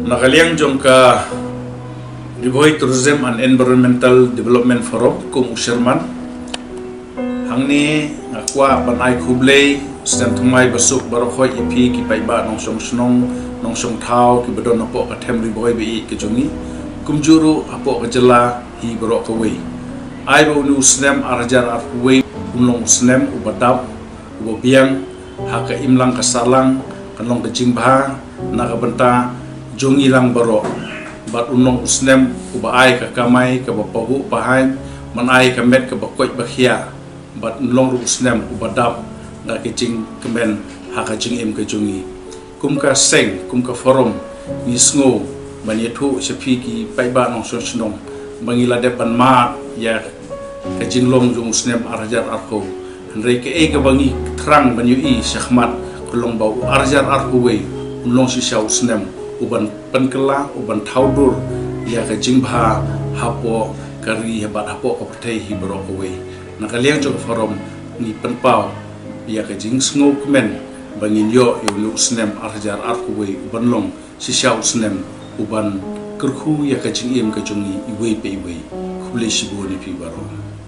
Nakaliang jong ka Riboy Tourism and Environmental Development Forum kung Usherman hangni ngakwa banay kublay stem tumay basuk barokoy ipi kipaiba nong snong nong thao ki badon apo ka them Riboy bi ki jungi kumjuru apo ka jela hi barok away ai bo nu snem arjar arway umlong snem ubadap ubiang haka imlang kasalang kanong kejingba nakabenta jungi lang barok bat unong usnem ubaay ka kamay ka bapahu pahain manay ka met ka bakoy bakhia bat unong usnem ubadap na kejing kemen haka jing im ka jungi kum ka seng kum ka forum ni sngo banyetu sepi ki paiba nong sonong bangila depan ma ya ka jinglong jung usnem arjar arko Henry ke ega bangi terang banyu i syahmat kelong bau arjar arkuwe ulong si syau snem uban penkela uban taudur ya ka jingba hapo kari hebat hapo ka petai hi brokowe nakaliang jog forum ni penpau ya ka jing sngo kemen bangin yo yu snem arjar arkuwe uban long si syau snem uban kerhu ya ka jing im ka jungi iwe pe iwe khule shibo ni pi baro